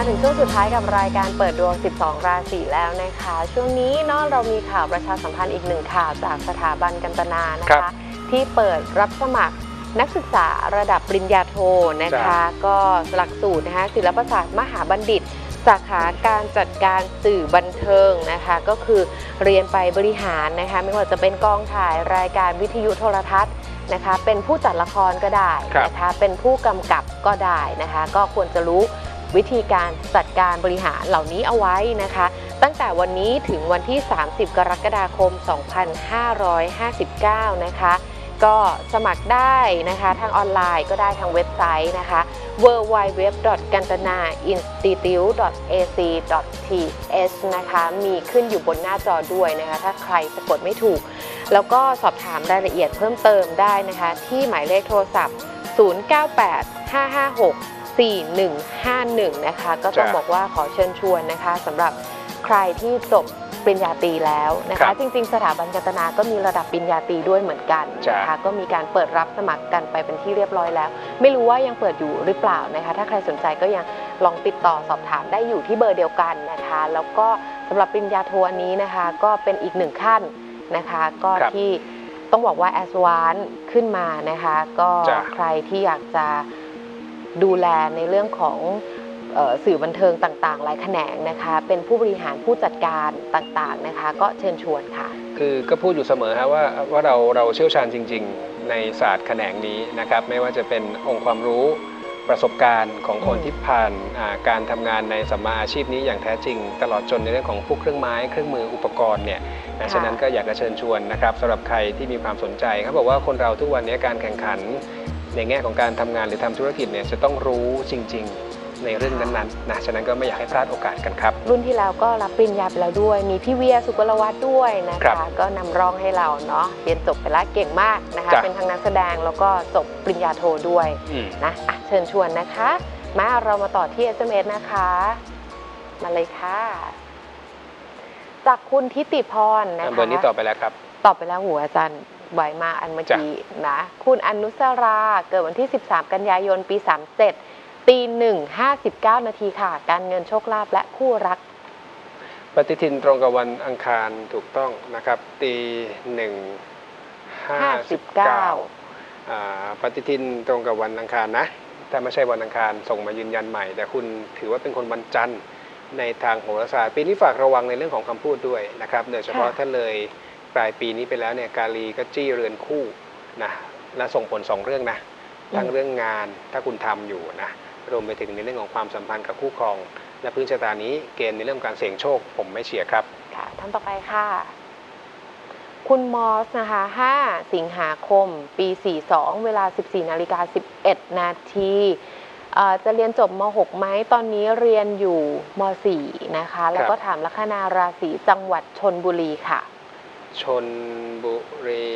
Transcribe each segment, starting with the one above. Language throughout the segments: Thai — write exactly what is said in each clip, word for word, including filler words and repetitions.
มาถึงช่วงสุดท้ายกับรายการเปิดดวงสิบสองราศีแล้วนะคะช่วงนี้เนาะเรามีข่าวประชาสัมพันธ์อีกหนึ่งข่าวจากสถาบันกันตนานะคะที่เปิดรับสมัครนักศึกษาระดับปริญญาโทนะคะก็หลักสูตรนะคะศิลปศาสตร์มหาบัณฑิตสาขาการจัดการสื่อบันเทิงนะคะก็คือเรียนไปบริหารนะคะไม่ว่าจะเป็นกองถ่ายรายการวิทยุโทรทัศน์นะคะเป็นผู้จัดละครก็ได้นะคะเป็นผู้กำกับก็ได้นะคะก็ควรจะรู้วิธีการจัดการบริหารเหล่านี้เอาไว้นะคะตั้งแต่วันนี้ถึงวันที่สามสิบกรกฎาคมสองพันห้าร้อยห้าสิบเก้านะคะก็สมัครได้นะคะทางออนไลน์ก็ได้ทางเว็บไซต์นะคะ ดับเบิลยู ดับเบิลยู ดับเบิลยู ดอท กันตนา อินสติทิวต์ ดอท เอ ซี ดอท ที เอช นะคะมีขึ้นอยู่บนหน้าจอด้วยนะคะถ้าใครสะกดไม่ถูกแล้วก็สอบถามรายละเอียดเพิ่มเติมได้นะคะที่หมายเลขโทรศัพท์ศูนย์ เก้า แปด ห้า ห้า หก สี่ หนึ่ง ห้า หนึ่งนะคะก็ต้องบอกว่าขอเชิญชวนนะคะสำหรับใครที่จบปริญญาตรีแล้วนะคะจริงๆสถาบันกันตนาก็มีระดับปริญญาตรีด้วยเหมือนกันนะคะก็มีการเปิดรับสมัครกันไปเป็นที่เรียบร้อยแล้วไม่รู้ว่ายังเปิดอยู่หรือเปล่านะคะถ้าใครสนใจก็ยังลองติดต่อสอบถามได้อยู่ที่เบอร์เดียวกันนะคะแล้วก็สำหรับปริญญาโทอันนี้นะคะก็เป็นอีกหนึ่งขั้นนะคะก็ที่ต้องบอกว่าแอดวานซ์ขึ้นมานะคะก็ใครที่อยากจะดูแลในเรื่องของสื่อบันเทิงต่างๆหลายแขนงนะคะเป็นผู้บริหารผู้จัดการต่างๆนะคะก็เชิญชวนค่ะคือก็พูดอยู่เสมอฮะว่าว่าเราเราเชี่ยวชาญจริงๆในศาสตร์แขนงนี้นะครับไม่ว่าจะเป็นองค์ความรู้ประสบการณ์ของคนที่ผ่านการทำงานในสัมมาอาชีพนี้อย่างแท้จริงตลอดจนในเรื่องของพวกเครื่องไม้เครื่องมืออุปกรณ์เนี่ยฉะนั้นก็อยากจะเชิญชวนนะครับสำหรับใครที่มีความสนใจเขาบอกว่าคนเราทุกวันนี้การแข่งขันในแง่ของการทำงานหรือทำธุรกิจเนี่ยจะต้องรู้จริงๆในเรื่องนั้นๆนะฉะนั้นก็ไม่อยากให้พลาดโอกาสกันครับรุ่นที่แล้วก็รับปริญญาไปแล้วด้วยมีพี่เวียสุกลวัฒน์ด้วยนะคะก็นำร่องให้เราเนาะเรียนจบไปแล้วเก่งมากนะคะเป็นทั้งนักแสดงแล้วก็จบปริญญาโทด้วยนะะเชิญชวนนะคะมาเรามาต่อที่ เอส เอ็ม เอส นะคะมาเลยค่ะจากคุณทิติพรนะคะเบอร์นี้ตอบไปแล้วครับตอบไปแล้วหัวอาจารย์ไวมากอันเมื่อกี้นะคุณอนุสราเกิดวันที่สิบสามกันยายนปีสามสิบเจ็ดตีหนึ่งห้าสิบเก้านาทีค่ะการเงินโชคลาภและคู่รักปฏิทินตรงกับวันอังคารถูกต้องนะครับตีหนึ่งห้าสิบเก้าปฏิทินตรงกับวันอังคารนะถ้าไม่ใช่วันอังคารส่งมายืนยันใหม่แต่คุณถือว่าเป็นคนวันจันทร์ในทางโหราศาสตร์ปีนี้ฝากระวังในเรื่องของคำพูดด้วยนะครับโดยเฉพาะถ้าเลยปลายปีนี้ไปแล้วเนี่ยกาลีก็จี้เรือนคู่นะและส่งผลสองเรื่องนะทั้งเรื่องงานถ้าคุณทำอยู่นะรวมไปถึงในเรื่องของความสัมพันธ์กับคู่ครองและพื้นชะตานี้เกณฑ์ในเรื่องการเสี่ยงโชคผมไม่เชียร์ครับค่ะท่านต่อไปค่ะคุณมอสนะคะห้าสิงหาคมปีสี่สิบสองเวลา สิบสี่นาฬิกาสิบเอ็ดนาทีจะเรียนจบม หก ไหมตอนนี้เรียนอยู่ม สี่ นะคะแล้วก็ถามลัคนาราศีจังหวัดชลบุรีค่ะชลบุรี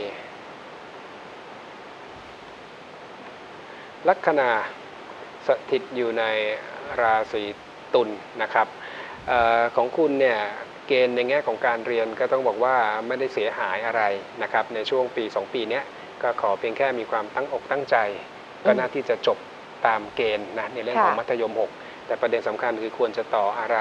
ลัคนาสถิตอยู่ในราศีตุลนะครับออของคุณเนี่ยเกณฑ์ในแง่ของการเรียนก็ต้องบอกว่าไม่ได้เสียหายอะไรนะครับในช่วงปีสองปีนี้ก็ขอเพียงแค่มีความตั้งอกตั้งใจก็น่าที่จะจบตามเกณฑ์นะในเรื่องของมัธยมหกแต่ประเด็นสำคัญคือควรจะต่ออะไร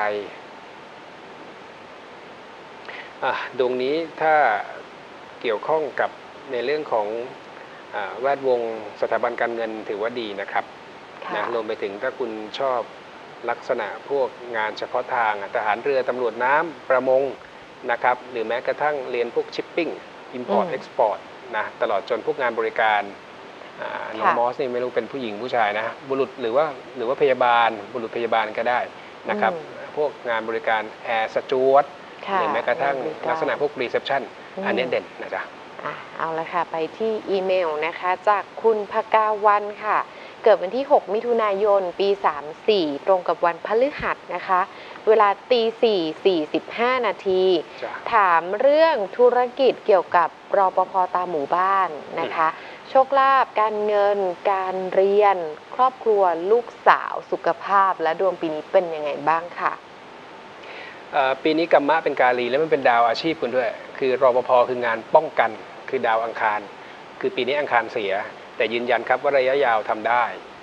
ดวงนี้ถ้าเกี่ยวข้องกับในเรื่องของแวดวงสถาบันการเงินถือว่าดีนะครับนะรวมไปถึงถ้าคุณชอบลักษณะพวกงานเฉพาะทางทหารเรือตำรวจน้ำประมงนะครับหรือแม้กระทั่งเรียนพวกชิปปิ้ง Import Export นะตลอดจนพวกงานบริการน้องมอสนี่ไม่รู้เป็นผู้หญิงผู้ชายนะบุรุษหรือว่าหรือว่าพยาบาลบุรุษพยาบาลก็ได้นะครับพวกงานบริการแอร์สจวตหรือแม้กระทั่งลักษณะพวกรีเซพชันอันนี้เด่นนะจ๊ะเอาละค่ะไปที่อีเมลนะคะจากคุณภกาวันค่ะเกิดวันที่หกมิถุนายนปีสามสิบสี่ตรงกับวันพฤหัสนะคะเวลาตีสี่สี่สิบห้านาทีถามเรื่องธุรกิจเกี่ยวกับรปภ.ตามหมู่บ้านนะคะโชคลาภการเงินการเรียนครอบครัวลูกสาวสุขภาพและดวงปีนี้เป็นยังไงบ้างค่ะปีนี้กัมมะเป็นกาลีแล้วมันเป็นดาวอาชีพคุณด้วยคือรปภ.คืองานป้องกันคือดาวอังคารคือปีนี้อังคารเสียแต่ยืนยันครับว่าระยะยาวทำได้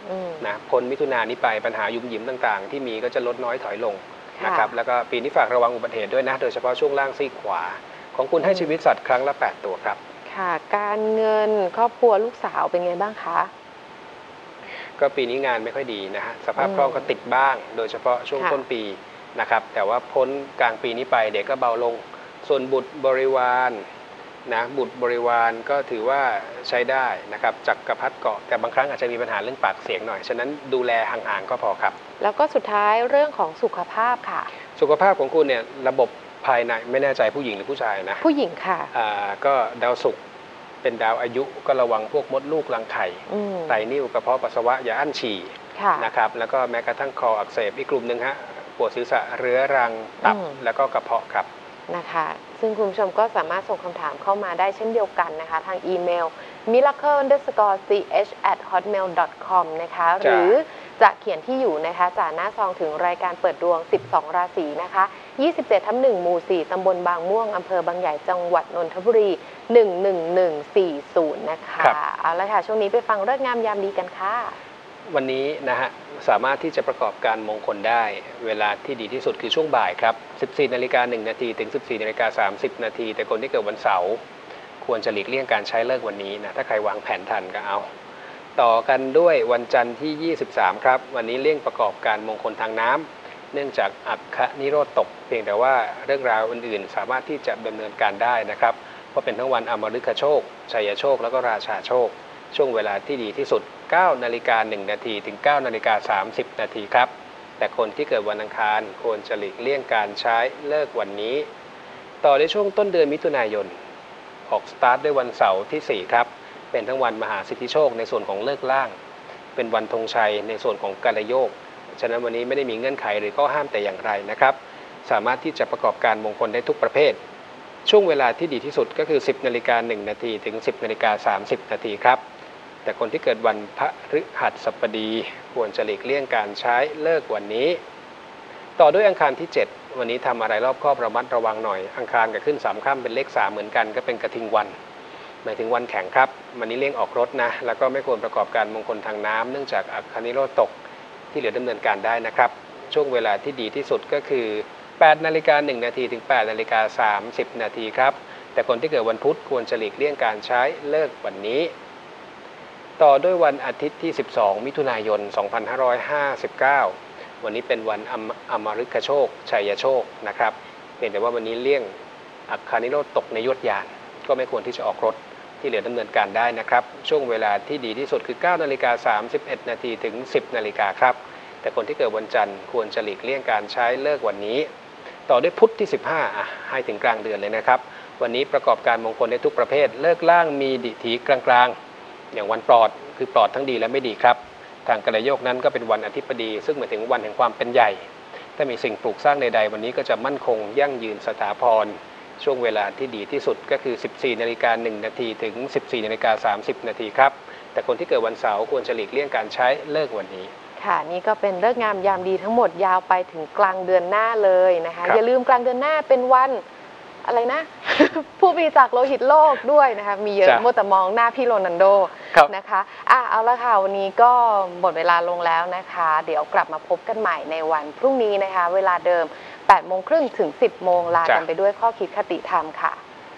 นะพ้นมิถุนายนนี้ไปปัญหายุ่มหยิมต่างๆที่มีก็จะลดน้อยถอยลงนะครับแล้วก็ปีนี้ฝากระวังอุบัติเหตุด้วยนะโดยเฉพาะช่วงล่างซีกขวาของคุณให้ชีวิตสัตว์ครั้งละแปดตัวครับค่ะการเงินครอบครัวลูกสาวเป็นไงบ้างคะก็ปีนี้งานไม่ค่อยดีนะฮะสภาพคล่องก็ติดบ้างโดยเฉพาะช่วงต้นปีนะครับแต่ว่าพ้นกลางปีนี้ไปเด็กก็เบาลงส่วนบุตรบริวารนะบุตรบริวารก็ถือว่าใช้ได้นะครับจักรพรรดิเกาะแต่บางครั้งอาจจะมีปัญหาเรื่องปากเสียงหน่อยฉะนั้นดูแลห่างๆก็พอครับแล้วก็สุดท้ายเรื่องของสุขภาพค่ะสุขภาพของคุณเนี่ยระบบภายในไม่แน่ใจผู้หญิงหรือผู้ชายนะผู้หญิงค่ะอ่าก็ดาวศุกร์เป็นดาวอายุก็ระวังพวกมดลูกรังไข่ไตนิ่วกระเพาะปัสสาวะอย่าอั้นฉี่นะครับแล้วก็แม้กระทั่งคออักเสบอีกกลุ่มหนึ่งฮะปวดศีรษะเรื้อรังตับแล้วก็กระเพาะครับนะคะซึ่งคุณผู้ชมก็สามารถส่งคำถามเข้ามาได้เช่นเดียวกันนะคะทางอีเมล miracle underscore ch at hotmail dot com นะคะหรือจะเขียนที่อยู่นะคะจากหน้าซองถึงรายการเปิดดวงสิบสองราศีนะคะยี่สิบเจ็ดทับหนึ่งหมู่สี่ตำบลบางม่วงอำเภอบางใหญ่จังหวัดนนทบุรีหนึ่งหนึ่งหนึ่งสี่ศูนย์นะคะเอาละค่ะช่วงนี้ไปฟังเรื่องงามยามดีกันค่ะวันนี้นะฮะสามารถที่จะประกอบการมงคลได้เวลาที่ดีที่สุดคือช่วงบ่ายครับ สิบสี่นาฬิกาหนึ่งนาทีถึง สิบสี่นาฬิกาสามสิบนาทีแต่คนที่เกิดวันเสาร์ควรจะหลีกเลี่ยงการใช้เลิกวันนี้นะถ้าใครวางแผนทันก็เอาต่อกันด้วยวันจันทร์ที่ยี่สิบสามครับวันนี้เลี่ยงประกอบการมงคลทางน้ำเนื่องจากอัคคนิโรธตกเพียงแต่ว่าเรื่องราวอื่นๆสามารถที่จะดำเนินการได้นะครับเพราะเป็นทั้งวันอมฤคโชคชัยโชคแล้วก็ราชาโชคช่วงเวลาที่ดีที่สุดเก้านาฬิกาหนึ่งนาทีถึงเก้านาฬิกาสามสิบนาทีครับแต่คนที่เกิดวันอังคารควรจะหลีกเลี่ยงการใช้เลิกวันนี้ต่อในช่วงต้นเดือนมิถุนายนออกสตาร์ทด้วยวันเสาร์ที่สี่ครับเป็นทั้งวันมหาสิทธิโชคในส่วนของเลิกล่างเป็นวันธงชัยในส่วนของกาลโยกฉะนั้นวันนี้ไม่ได้มีเงื่อนไขหรือก็ห้ามแต่อย่างไรนะครับสามารถที่จะประกอบการมงคลได้ทุกประเภทช่วงเวลาที่ดีที่สุดก็คือสิบนาฬิกาหนึ่งนาทีถึงสิบนาฬิกาสามสิบนาทีครับแต่คนที่เกิดวันพฤหัสบดีควรจะหลีกเลี่ยงการใช้เลิกวันนี้ต่อด้วยอังคารที่เจ็ดวันนี้ทำอะไรรอบคอบระมัดระวังหน่อยอังคารกับขึ้นสามค่ำเป็นเลขสามเหมือนกันก็เป็นกระทิงวันหมายถึงวันแข็งครับวันนี้เลี่ยงออกรถนะแล้วก็ไม่ควรประกอบการมงคลทางน้ำเนื่องจากอัคคนิโรธตกที่เหลือดำเนินการได้นะครับช่วงเวลาที่ดีที่สุดก็คือแปดนาฬิกาหนึ่งนาทีถึงแปดนาฬิกาสามสิบนาทีครับแต่คนที่เกิดวันพุธควรจะหลีกเลี่ยงการใช้เลิกวันนี้ต่อด้วยวันอาทิตย์ที่สิบสองมิถุนายนสองพันห้าร้อยห้าสิบเก้าวันนี้เป็นวันอมฤคโชคชัยโชคนะครับเพียงแต่ว่าวันนี้เลี่ยงอัคคนิโรธตกในยวดยานก็ไม่ควรที่จะออกรถที่เหลือดำเนินการได้นะครับช่วงเวลาที่ดีที่สุดคือเก้านาฬิกาสามสิบเอ็ดนาทีถึงสิบนาฬิกาครับแต่คนที่เกิดวันจันทร์ควรจะหลีกเลี่ยงการใช้เลิกวันนี้ต่อด้วยพุธที่สิบห้าอ่ะให้ถึงกลางเดือนเลยนะครับวันนี้ประกอบการมงคลได้ทุกประเภทเลิกล่างมีดิถีกลางๆอย่างวันปลอดคือปลอดทั้งดีและไม่ดีครับทางกาลโยกนั้นก็เป็นวันอธิบดีซึ่งหมายถึงวันแห่งความเป็นใหญ่ถ้ามีสิ่งปลูกสร้างใดๆวันนี้ก็จะมั่นคงยั่งยืนสถาพรช่วงเวลาที่ดีที่สุดก็คือสิบสี่นาฬิกาหนึ่งนาทีถึงสิบสี่นาฬิกาสามสิบนาทีครับแต่คนที่เกิดวันเสาร์ควรจะหลีกเลี่ยงการใช้เลิกวันนี้ค่ะนี่ก็เป็นเลิกงามยามดีทั้งหมดยาวไปถึงกลางเดือนหน้าเลยนะคะอย่าลืมกลางเดือนหน้าเป็นวันอะไรนะ ผู้บริจาคโลหิตโลกด้วยนะคะมีเยอะมัวแต่มองหน้าพี่โรนัลโดนะคะอ่ะเอาละค่ะวันนี้ก็หมดเวลาลงแล้วนะคะเดี๋ยวกลับมาพบกันใหม่ในวันพรุ่งนี้นะคะเวลาเดิมแปดโมงครึ่งถึงสิบโมงลากันไปด้วยข้อคิดคติธรรมค่ะ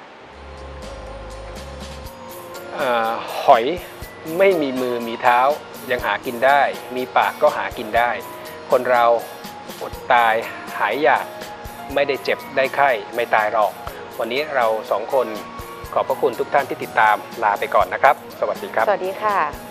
หอยไม่มีมือมีเท้ายังหากินได้มีปากก็หากินได้คนเราอดตายหายอยากไม่ได้เจ็บได้ไข้ไม่ตายหรอกวันนี้เราสองคนขอบพระคุณทุกท่านที่ติดตามลาไปก่อนนะครับสวัสดีครับสวัสดีค่ะ